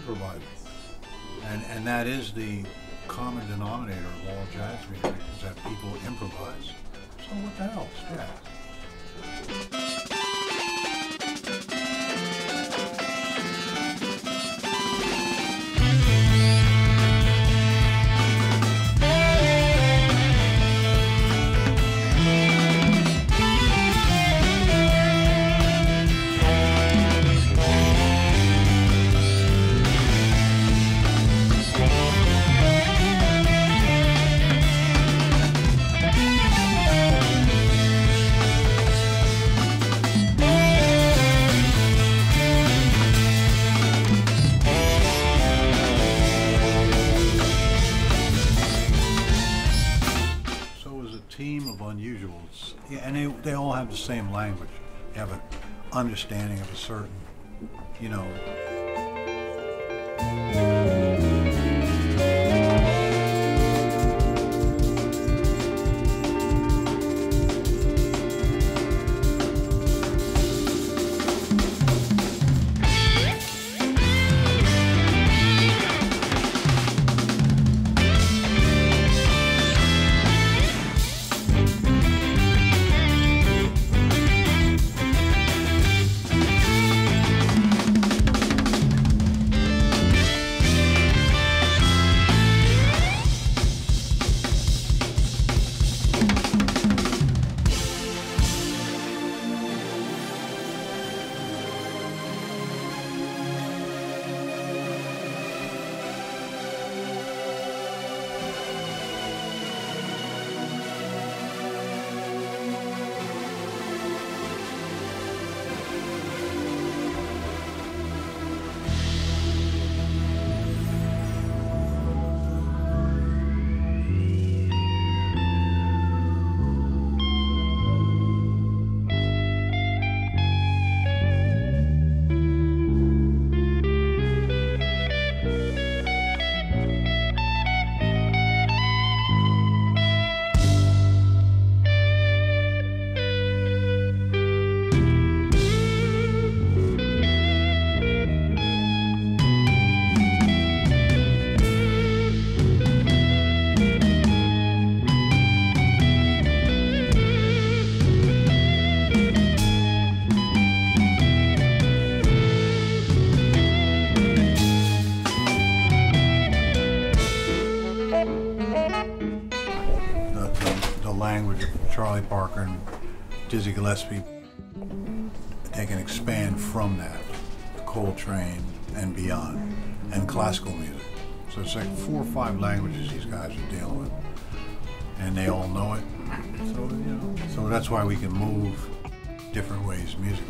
improvising. And that is the common denominator of all jazz music, is that people improvise. So what the hell? It's jazz. Team of unusuals, yeah, and they all have the same language. They have an understanding of a certain, you know. Language of Charlie Parker and Dizzy Gillespie, they can expand from that, Coltrane and beyond, and classical music. So it's like 4 or 5 languages these guys are dealing with, and they all know it. So, you know, so that's why we can move different ways musically.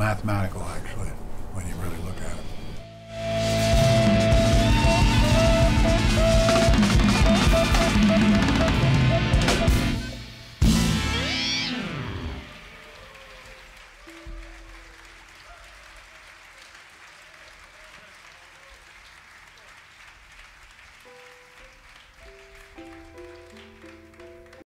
mathematical accuracy.